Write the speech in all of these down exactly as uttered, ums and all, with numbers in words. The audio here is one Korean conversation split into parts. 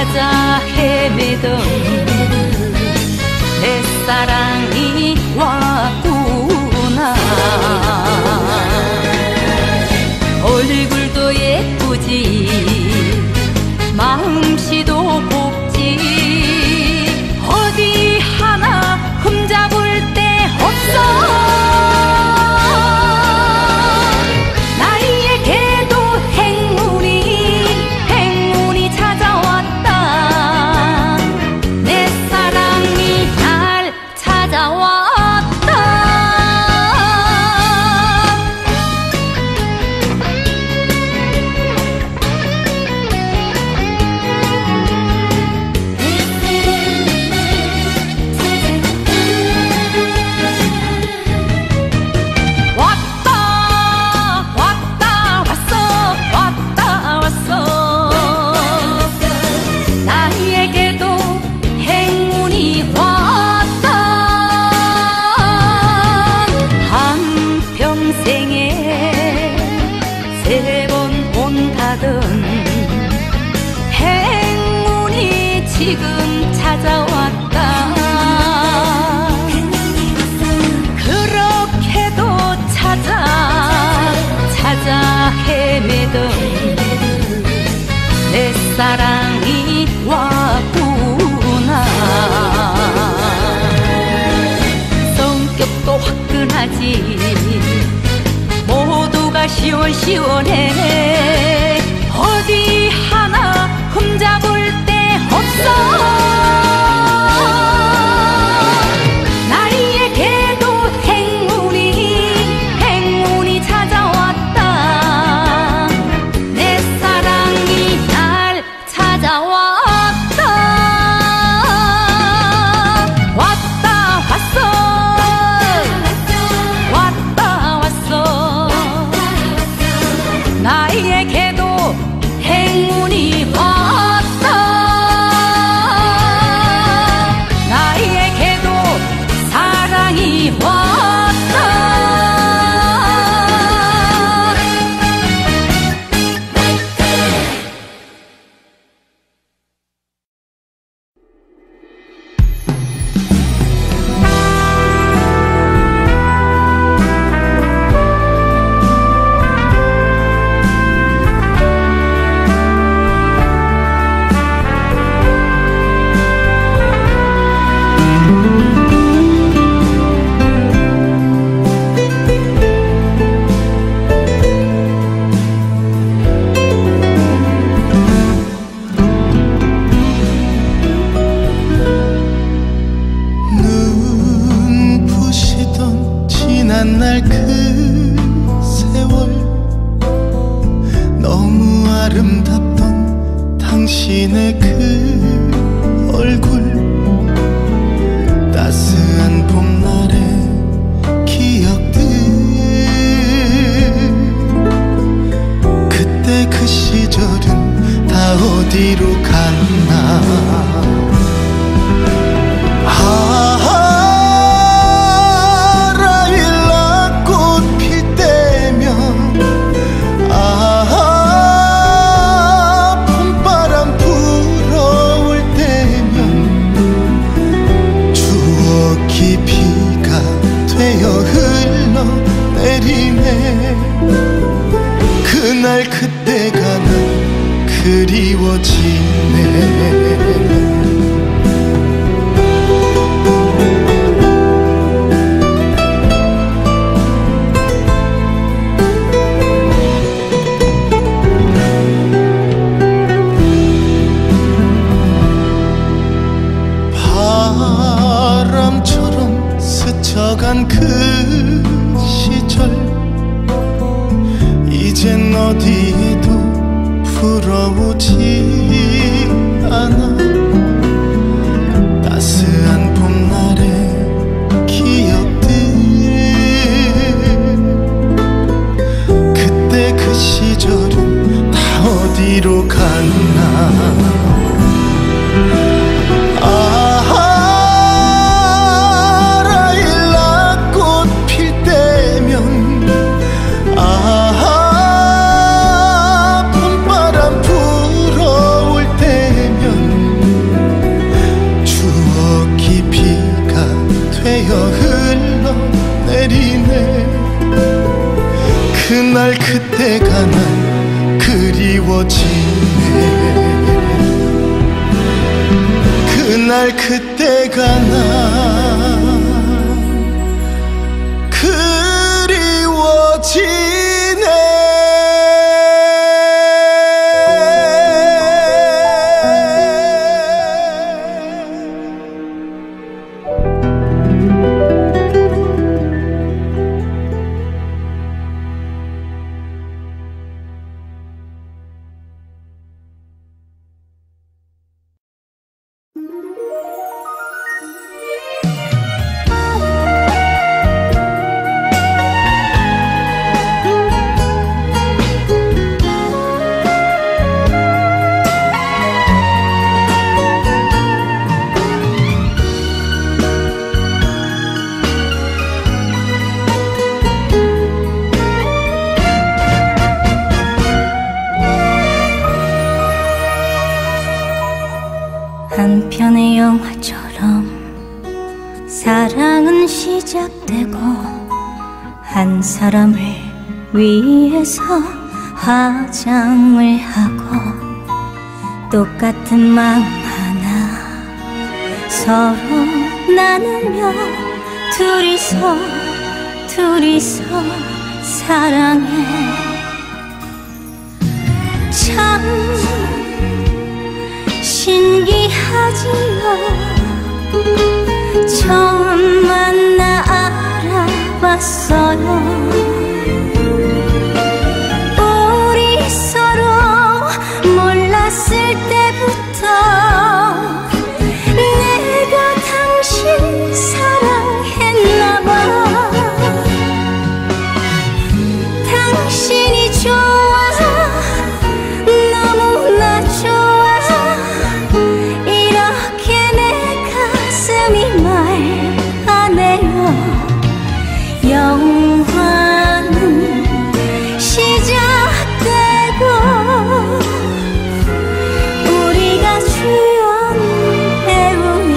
찾아 헤매던 내 사랑이 왔구나. 얼굴도 예쁘지 마음씨도 곱지 어디 하나 흠잡을 데 없어. 지금 찾아왔다. 그렇게도 찾아 찾아 헤매던 내 사랑이 왔구나. 성격도 화끈하지 모두가 시원시원해 어디 하나 흠잡을 데 없어. 나에게도 행운이 행운이 찾아왔다. 내 사랑이 날 찾아왔다. 왔다 왔어 왔다 왔어. 나에게도 행운이 왔다. 나에게도 사랑이 왔다. 날 그 세월 너무 아름답던 당신의 그 얼굴 따스한 봄날의 기억들 그때 그 시절은 다 어디로 갔나. 아 그날 그때가 난 그리워지네. 바람처럼 스쳐간 그 시절 이젠 어디에도 부러우지 않아. 따스한 봄날의 기억들 그때 그 시절은 다 어디로 갔나. 봄바람 불어올 때면 그날 그때가 난 그리워지네. 그날 그때가 난 그리워지네. 한편의 영화처럼 사랑은 시작되고 한 사람을 위해서 화장을 하고 똑같은 마음 하나 서로 나누며 둘이서 둘이서 사랑해. 참 신기하지요. 처음 만나 알아봤어요. 우리 서로 몰랐을 때부터 내가 당신 사랑했나봐. 당신이 좋아, 너무나 좋아. 이렇게 내 가슴이 말하네요. 영화는 시작되고 우리가 주연 배우야.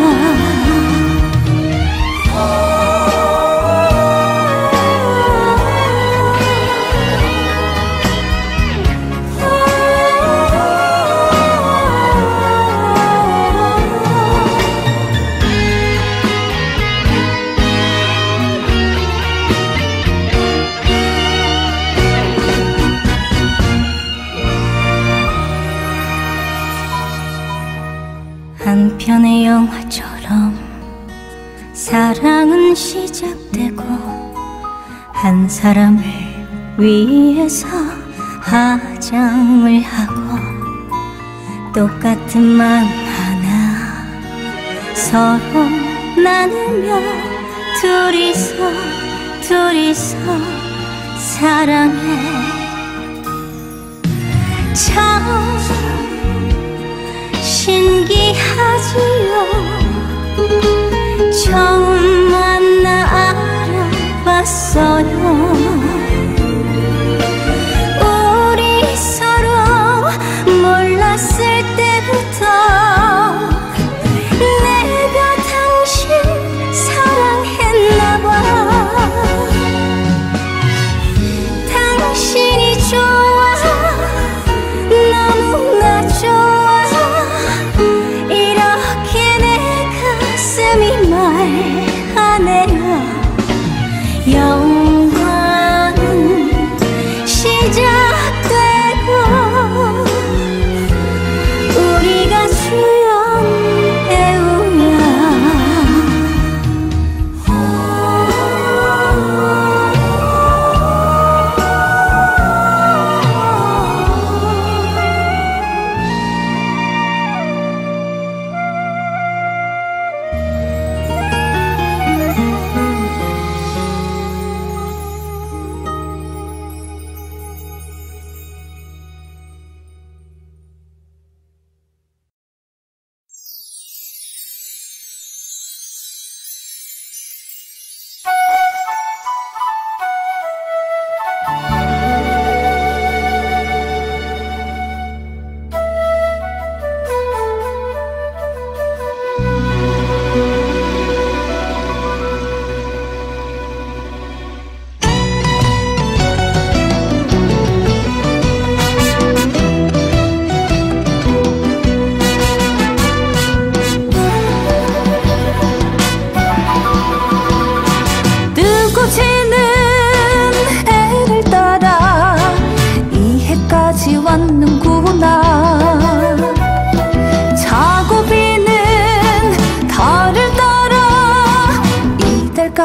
한편의 영화처럼 사랑은 시작되고 한 사람을 위해서 화장을 하고 똑같은 마음 하나 서로 나누며 둘이서 둘이서 사랑해. 참 신기하지요. 처음 만나 알아봤어요. 우리 서로 몰랐을 때부터 내가 당신 사랑했나봐. 당신이 좋아, 너무나 좋아. 이렇게 내 가슴이 말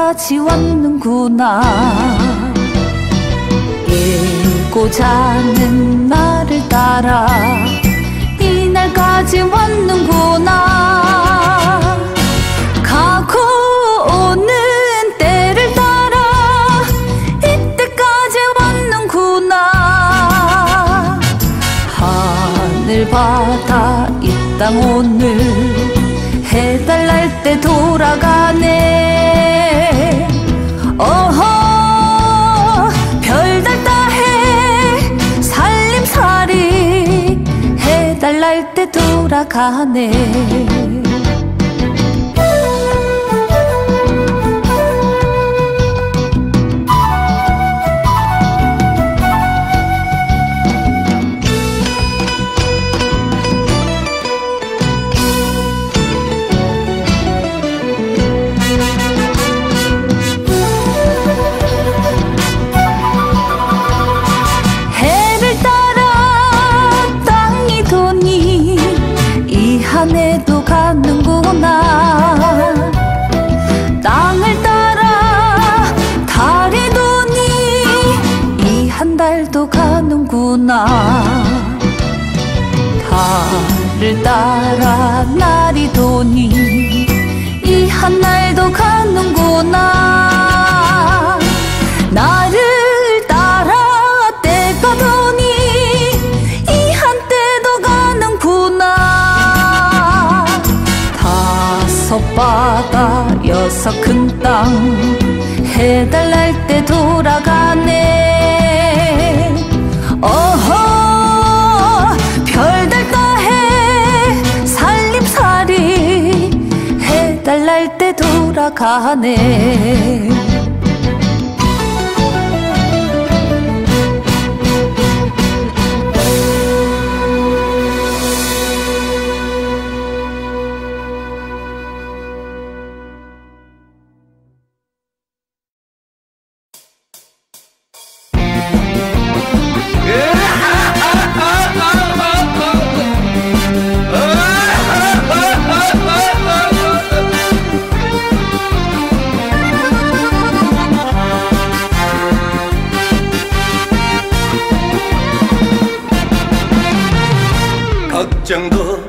이날까지 왔는구나. 읽고 자는 나를 따라 이날까지 왔는구나. 가고 오는 때를 따라 이때까지 왔는구나. 하늘 바다 이 땅 오늘 해달랄 때 돌아가네. 어허 별달 따해 살림살이 해달랄 때 돌아가네. 해도 가는구나. 땅을 따라 달이 도니 이 한 달도 가는구나. 달을 따라 날이 도니 이 한 날도 가는구나. 나를 따라 때가 도니 이 한때도 가는구나. 다섯 바다 여섯 큰 땅 해달랄 때 돌아가네. 어허 별달 따해 살림살이 해달랄 때 돌아가네. 걱정도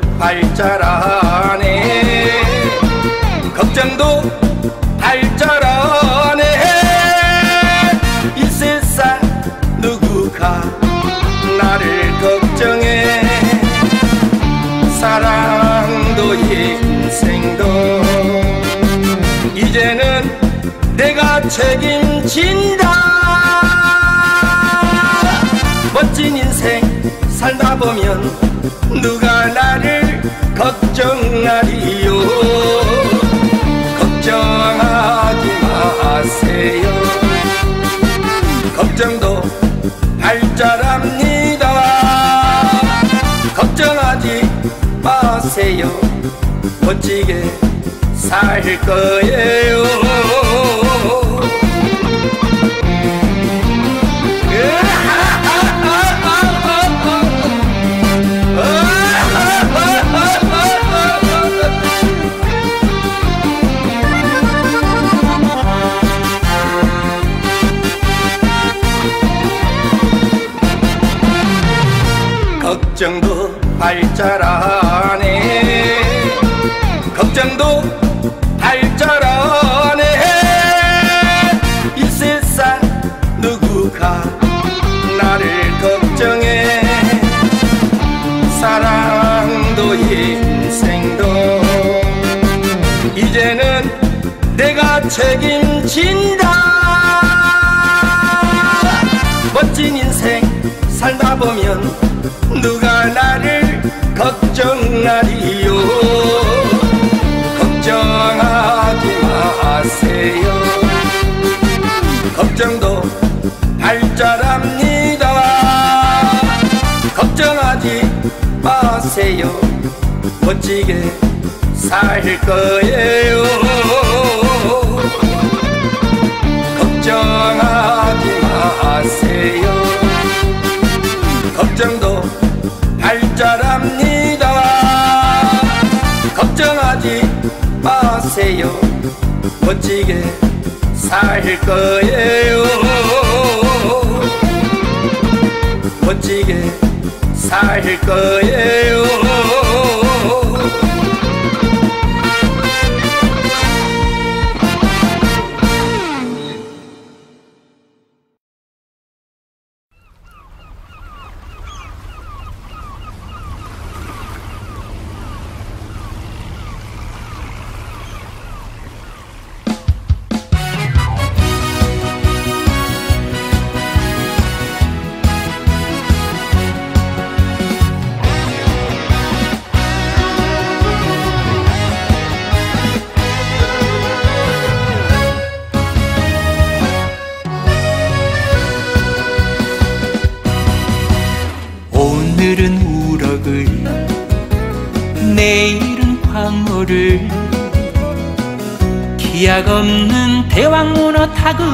발자라네. 걱정도 발자라네. 이 세상 누구가 나를 걱정해. 사랑도 인생도 이제는 내가 책임진다. 멋진 인생 살다 보면 누가 나를 걱정하리요. 걱정하지 마세요. 걱정도 발자랍니다. 걱정하지 마세요. 멋지게 살 거예요. 걱정도 발자라네. 걱정도 발자라네. 이 세상 누구가 나를 걱정해. 사랑도 인생도 이제는 내가 책임진다. 멋진 인생 살다 보면 누가 나를 걱정하리요. 걱정하지 마세요. 걱정도 발자랍니다. 걱정하지 마세요. 멋지게 살 거예요. 걱정하지 마세요. 걱정도 발자랍니다. 걱정하지 마세요. 멋지게 살 거예요. 멋지게 살 거예요. 오늘은 우럭을 내일은 광어를 기약 없는 대왕문어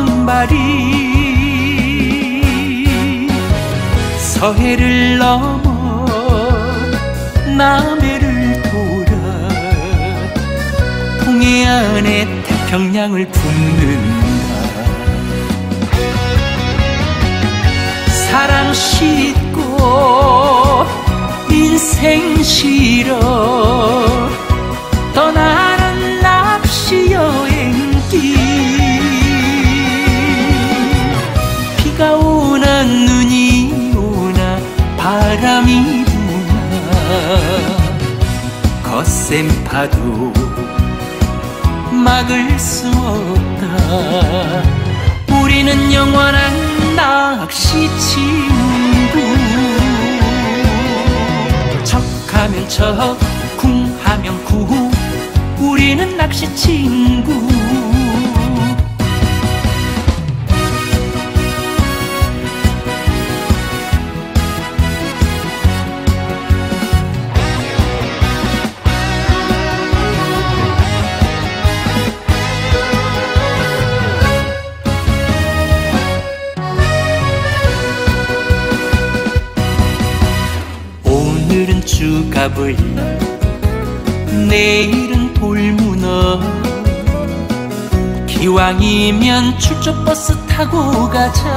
다금바리 서해를 넘어 남해를 돌아 동해안에 태평양을 품는다. 사랑 싣고 인생 실어 떠나는 낚시 여행길 비가 오나 눈이 오나 바람이 부나 거센 파도 막을 수 없다. 우리는 영원한 낚시 친구. 척하면 척 쿵하면 쿵 우리는 낚시 친구. 오늘은 쭈갑을 내일은 돌문어 기왕이면 출조버스 타고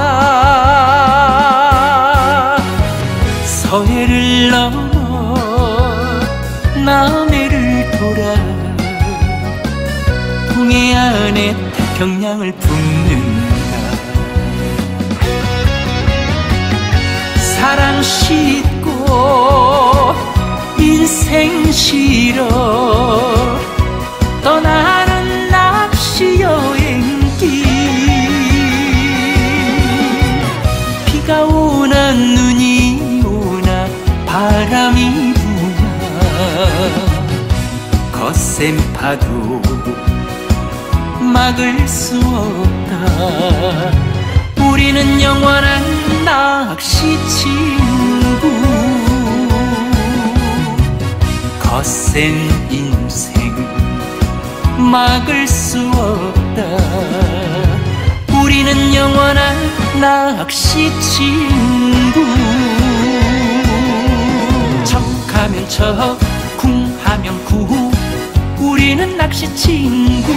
가자. 서해를 넘어 남해를 돌아 동해안에 태평양을 품는다. 사랑 싣고 인생 실어 떠나는 낚시 여행길 비가 오나 눈이 오나 바람이 부나 거센 파도 막을 수 없다. 우리는 영원한 낚시 친구. 거센 인생 막을 수 없다. 우리는 영원한 낚시 친구. 척하면 척 쿵하면 쿵 우리는 낚시 친구.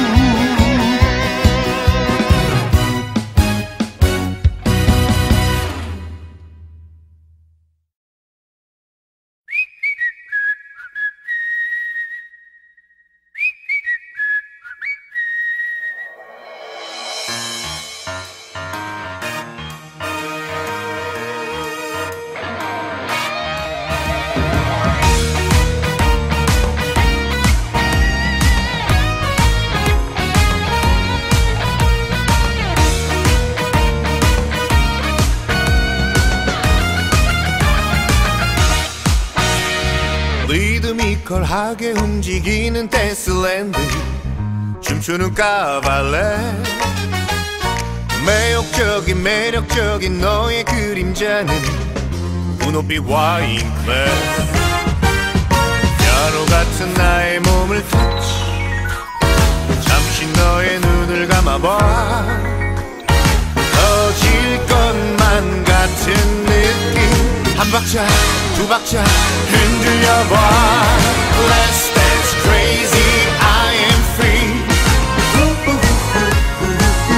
리드미컬하게 움직이는 댄스랜드 춤추는 까발레 매혹적인 매력적인 너의 그림자는 분홍빛 와인클럽 피아노 같은 나의 몸을 터치 잠시 너의 눈을 감아봐 터질 것만 같은 느낌 한 박자 두 박자 흔들려봐 Let's dance crazy I am free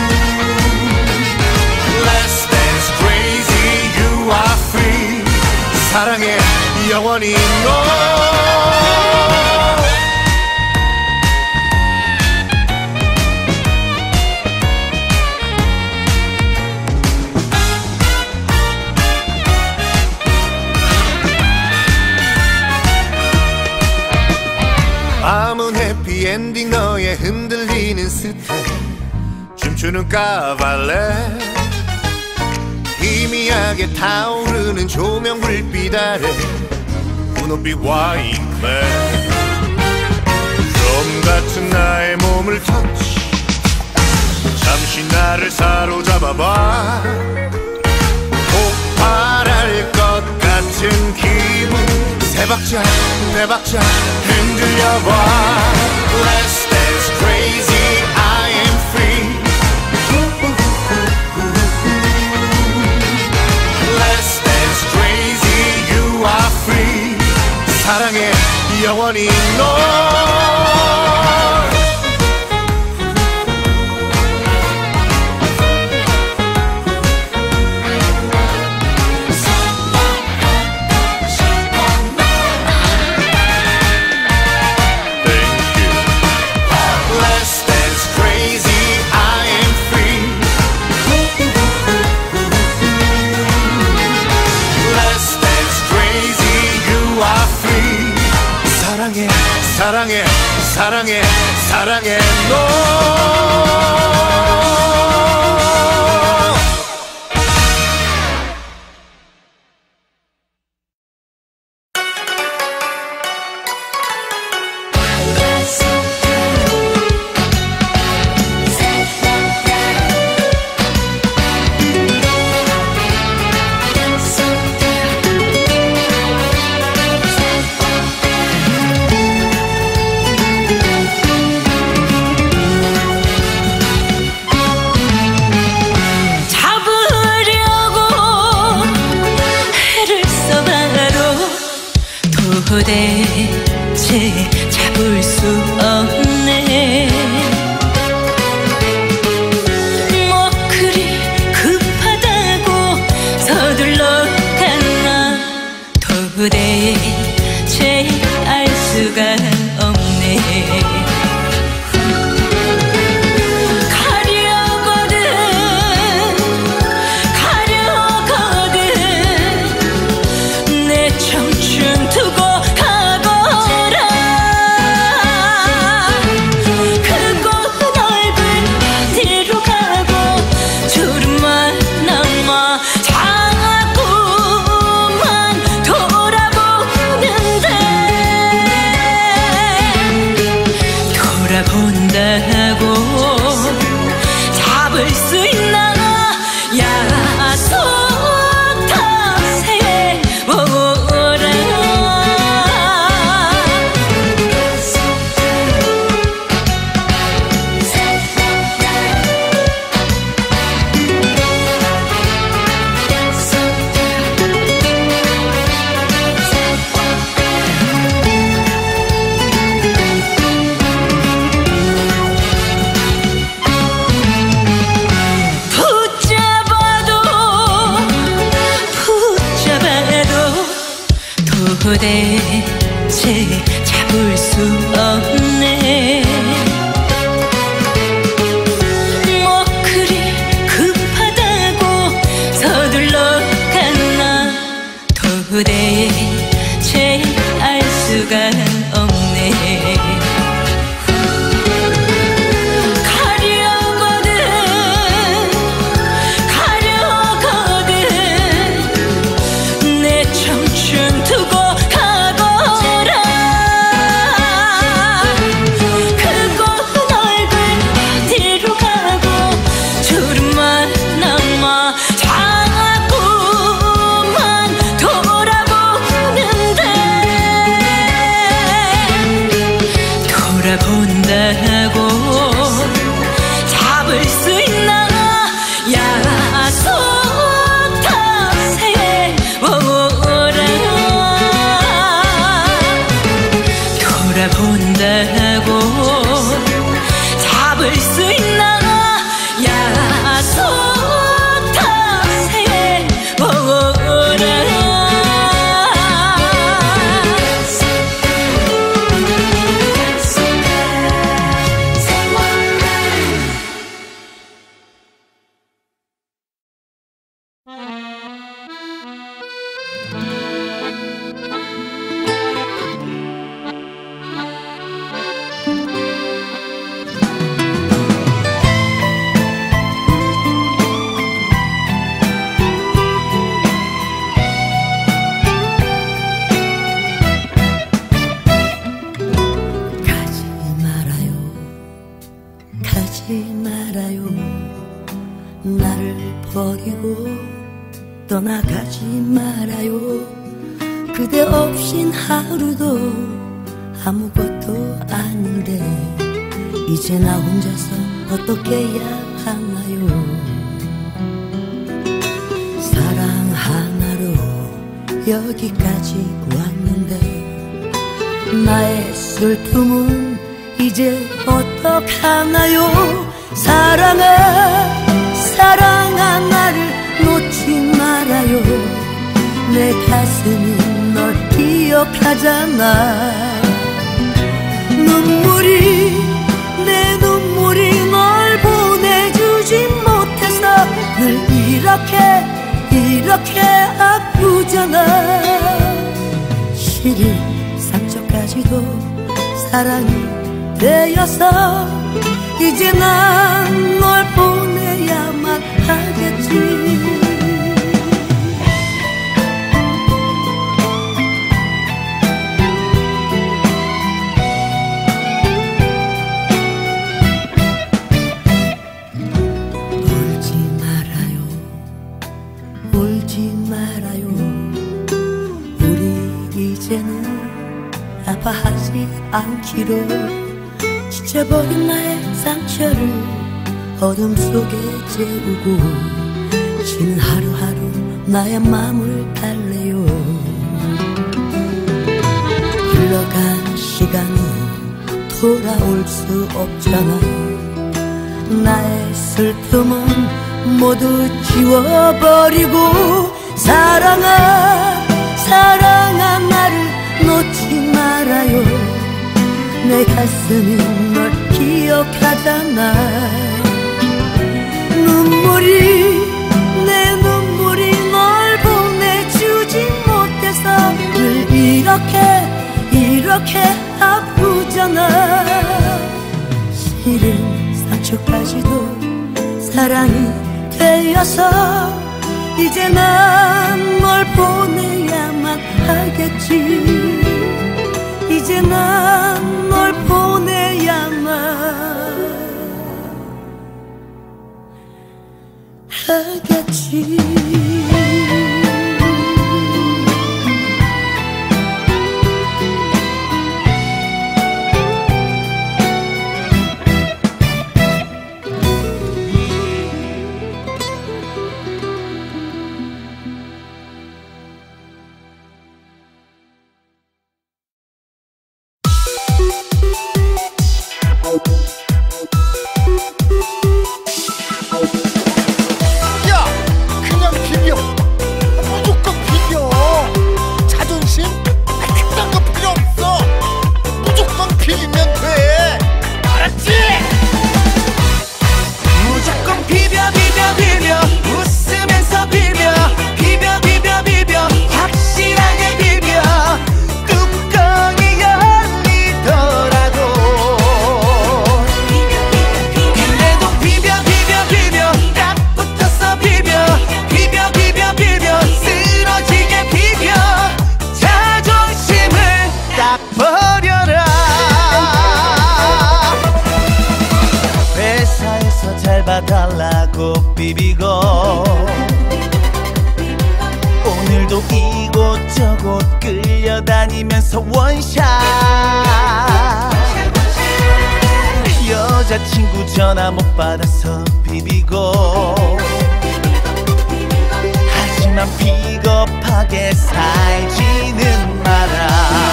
엔딩 너의 흔들리는 스텝 춤추는 까발레 희미하게 타오르는 조명 불빛 아래 분홍빛 와인글래 좀 같은 나의 몸을 터치 잠시 나를 사로잡아봐 폭발할 것 같은 기분 세 박자 네 박자 흔들려봐 Let's dance crazy I am free Let's dance crazy you are free 사랑해 영원히 너 사랑해 사랑해 사랑해 너 도대체 잡을 수 없네 뭐 그리 급하다고 서둘러 갔나 도대체 알 수가 없네 잡을 수 있나 약속 탓에 오라 도대체 잡을 수 없네 뭐 그리 급하다고 서둘러 갔나 도대체 알 수가 없네 가려거든 가려거든 내 청춘 두고 가거라 나를 버리고 떠나가지 말아요. 그대 없인 하루도 아무것도 아닌데 이제 나 혼자서 어떻게 해야 하나요. 사랑 하나로 여기까지 왔는데 나의 슬픔은 이제 어떡하나요. 사랑아 사랑아 나를 놓지 말아요. 내 가슴이 널 기억하잖아. 눈물이 내 눈물이 널 보내주지 못해서 늘 이렇게 이렇게 아프잖아. 시린 상처까지도 사랑이 되어서 이제 난 널 보내야만 하겠지. 아파하지 않기로 지쳐버린 나의 상처를 어둠 속에 재우고 지는 하루하루 나의 마음을 달래요. 흘러간 시간은 돌아올 수 없잖아. 나의 슬픔은 모두 지워버리고 사랑아 사랑아 나를 놓지 말아요. 내 가슴이 널 기억하잖아. 눈물이 내 눈물이 널 보내주지 못해서 늘 이렇게 이렇게 아프잖아. 시린 상처까지도 사랑이 되어서 이제 난 널 보내야만 하겠지. 이제 난 널 보내야만 하겠지. 달라고 비비고 오늘도 이곳저곳 끌려다니면서 원샷. 여자친구 전화 못 받아서 비비고 하지만 비겁하게 살지는 마라.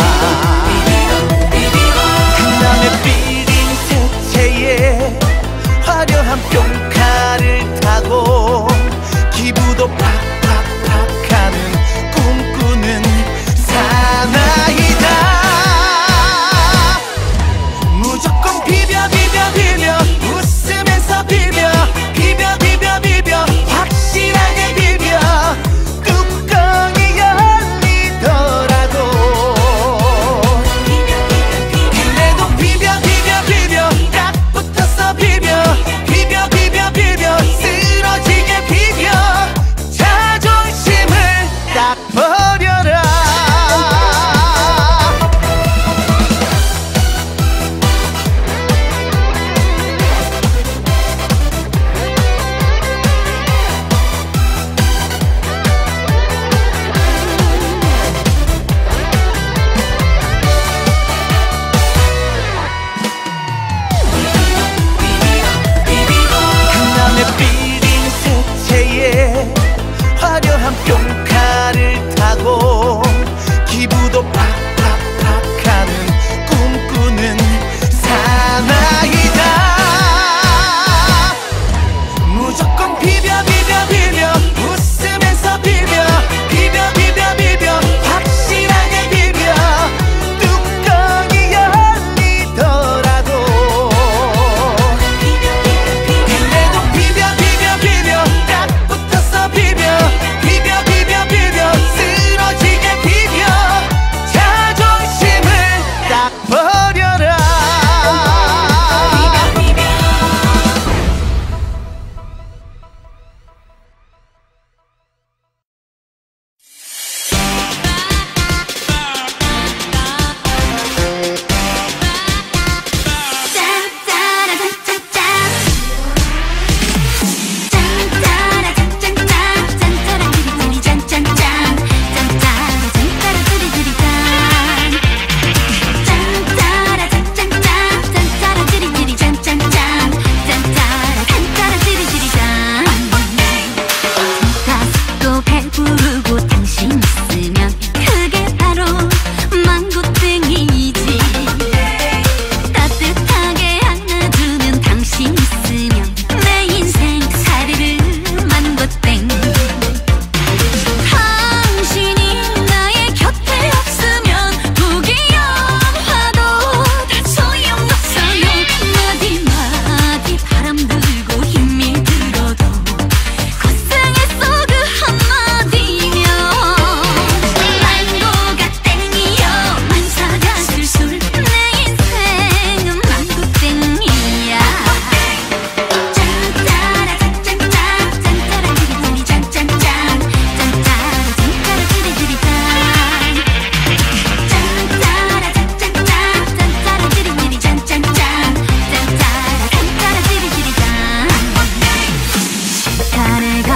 그남의 비린 색채에 화려한 뿅카를 타고 기부도 팍팍팍하는 꿈꾸는 사나이다. 무조건 비벼 비벼 비벼 웃으면서 비벼 비벼 비벼 비벼 확실하게 비벼 뚜껑이 열리더라.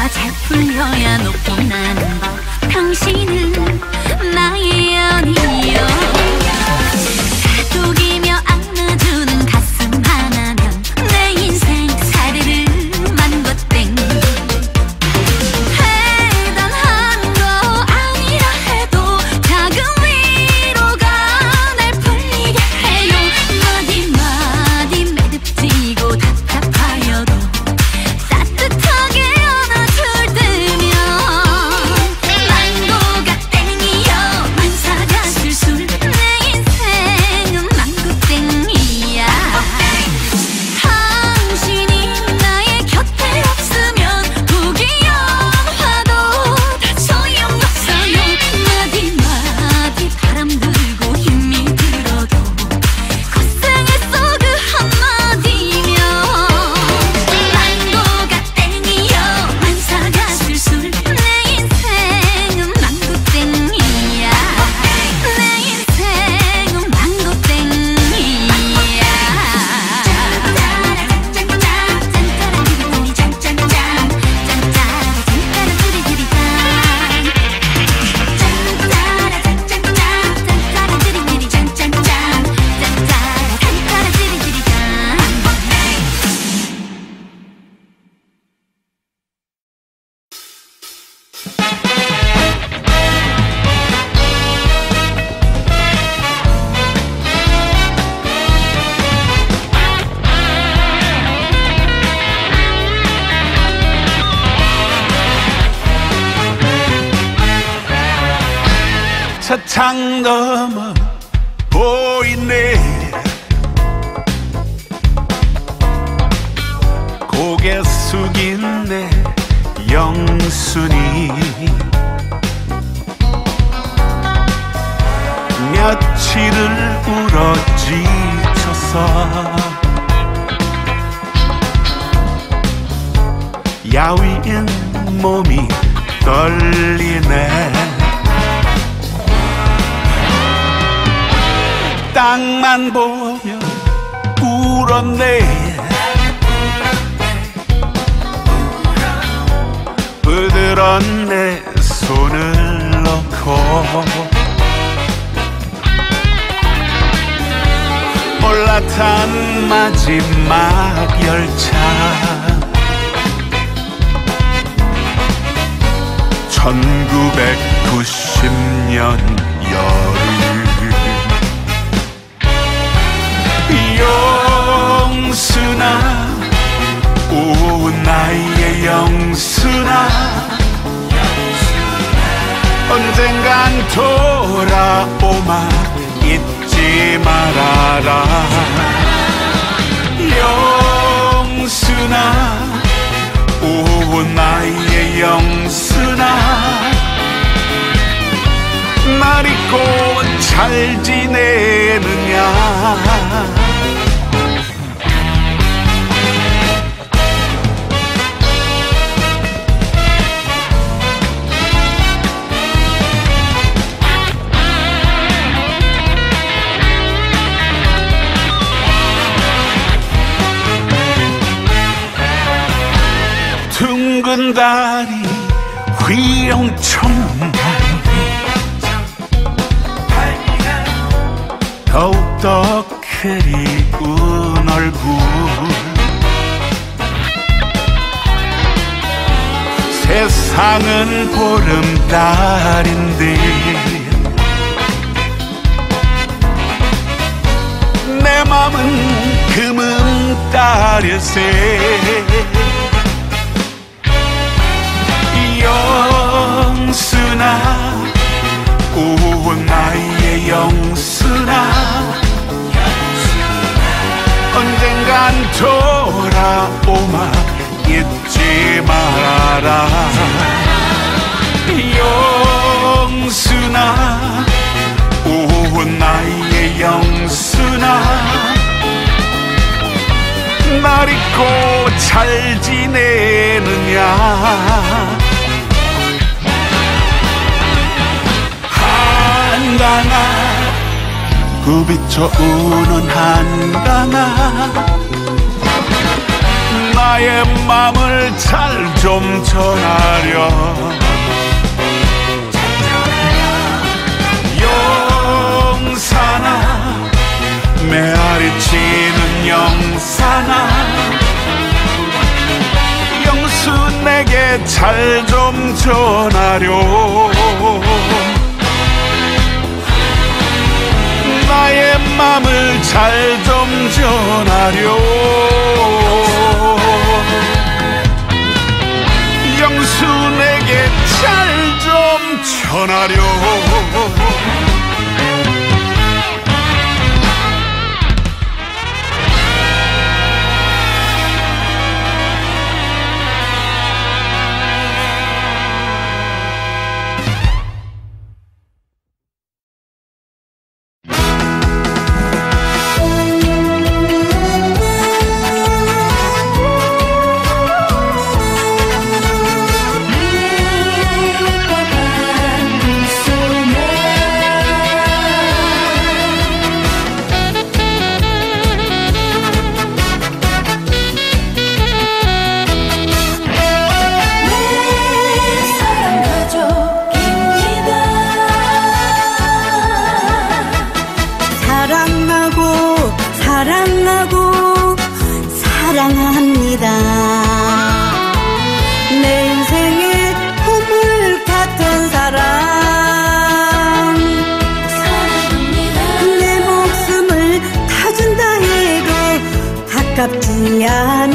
문제가 잘 풀려야 높고 나는 법. 당신은 나의 연이여. 다독이며 안아주는 가슴 하나면 내 인생 사르르 만고땡. 대단한 거 아니라 해도 작은 위로가 날 풀리게 해요. 마디마디 매듭지고 답답하여도 따뜻하게 안아줄 때면 망고가 땡이여. 만사가 술술 내 인생은 망고땡이야. 당신이 나의 곁에 없으면 부귀영화도 다 소용없어요. 마디마디 바람 들고 힘이 들어도 고생했어 그 한마디면 망고가 땡이여. 만사가 술술 내 인생은 망고땡이야. 내 인생은 망고땡이야. 차창 넘어 보이네. 고개 숙인 내 영순이 며칠을 울어 지쳐서 야위인 몸이 떨리네. 땅만 보며 울었네. 부드러운 내 손을 놓고 올라탄 마지막 열차. 천구백구십 년 여름. 영순아, 오 나의 영순아, 언젠간 돌아오마 잊지 말아라. 영순아, 오 나의 영순아, 날 잊고 잘 지내느냐. 둥근 다리 휘영청 더욱더 그리운 얼굴. 세상은 보름달인데 내 맘은 금은달일세. 영순아, 오 나의 영순아, 언젠간 돌아오마 잊지 말아라. 영순아, 오 나의 영순아, 날 잊고 잘 지내느냐. 한강아, 굽이쳐 우는 한강아, 널 나의 맘을 잘 좀 전하려. 영산아 메아리 치는 영산아 영수 내게 잘 좀 전하려. 나의 맘을 잘 좀 전하려. 영수 내게 잘 좀 전하려. 사랑하고 사랑합니다. 내 인생의 보물 같은 사랑 사랑합니다. 내 목숨을 다 준다 해도 가깝지 않은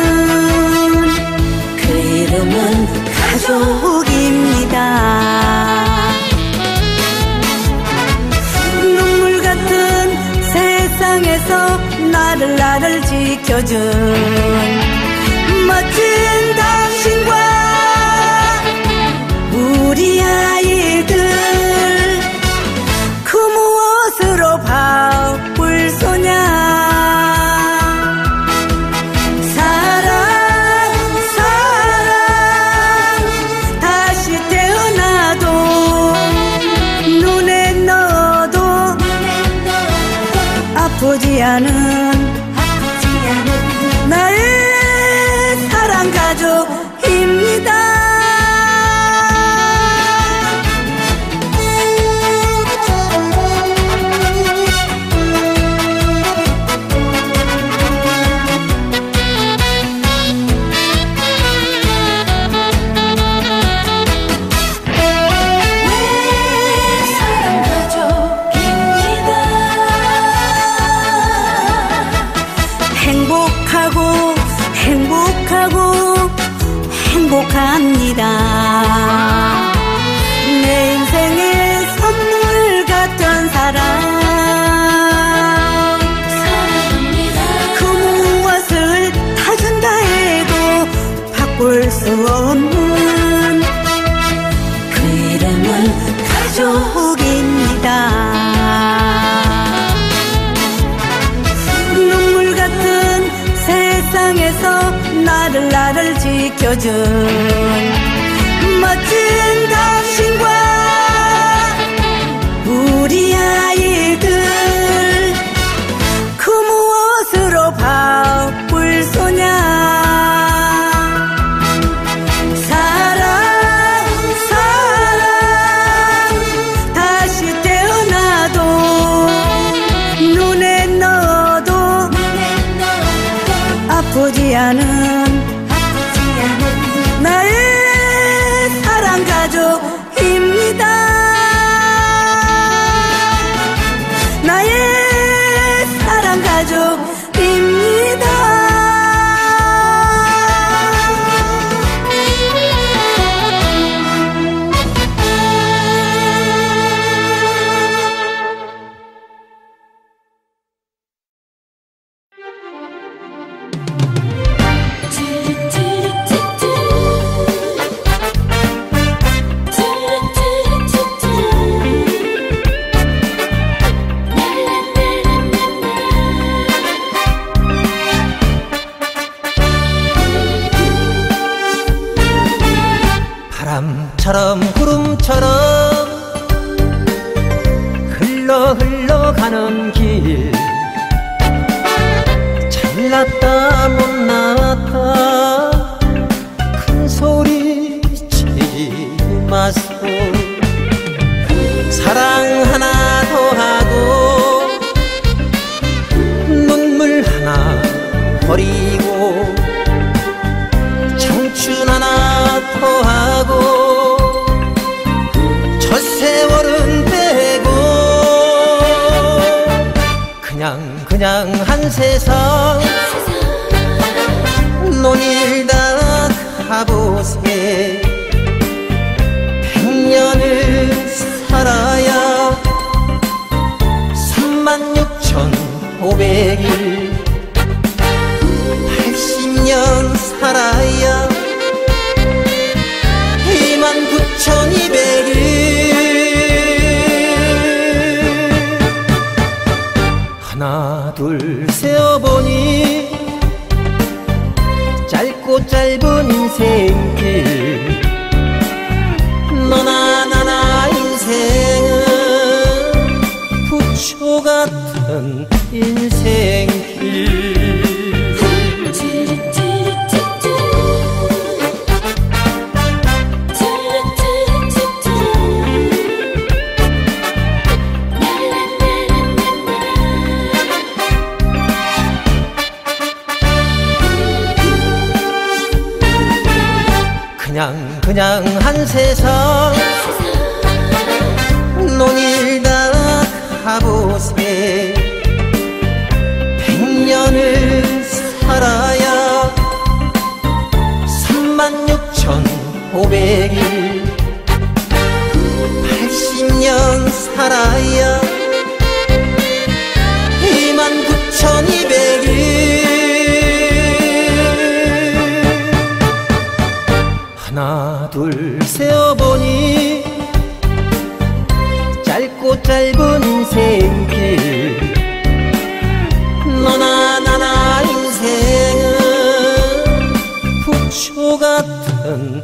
그 이름은 가족입니다. 눈물 같은 세상에서 나를 나를 지켜준 멋진 당신과 우리 아이들 그 무엇으로 바꿀 소냐. 사랑 사랑 다시 태어나도 눈에 넣어도 아프지 않은 나의 사랑 가족입니다. 행복하고 행복하고 행복합니다. 내 인생의 선물 같은 사랑 사랑합니다. 그 무엇을 다 준다 해도 바꿀 수 없는 그 이름은 가족입니다. 세상에서 나를 나를 지켜준 멋진 당신과 우리 아이들 그 무엇으로 바꿀 소냐. 사랑 사랑 다시 태어나도 눈에 넣어도 아프지 않은 나의 사랑 가족입니다. 나의 사랑 가족입니다. 바람처럼 구름처럼 흘러 흘러가는 길 잘났다 못났다 가보세. 백년을 살아야 삼만 육천오백 일, 팔십년 살아야 이만 구천이백 일. 하나 둘 세어보니 짧고 짧은 인생길, 너나 나나 인생은 부초 같은 인생길. 그냥 그냥 한 세상 논일다 가보세. 백년을 살아야 삼만 육천오백 일, 팔십년 살아야 이만 구천이백 일. 하나 둘 세어보니 짧고 짧은 인생길, 너나 나나 인생은 부초 같은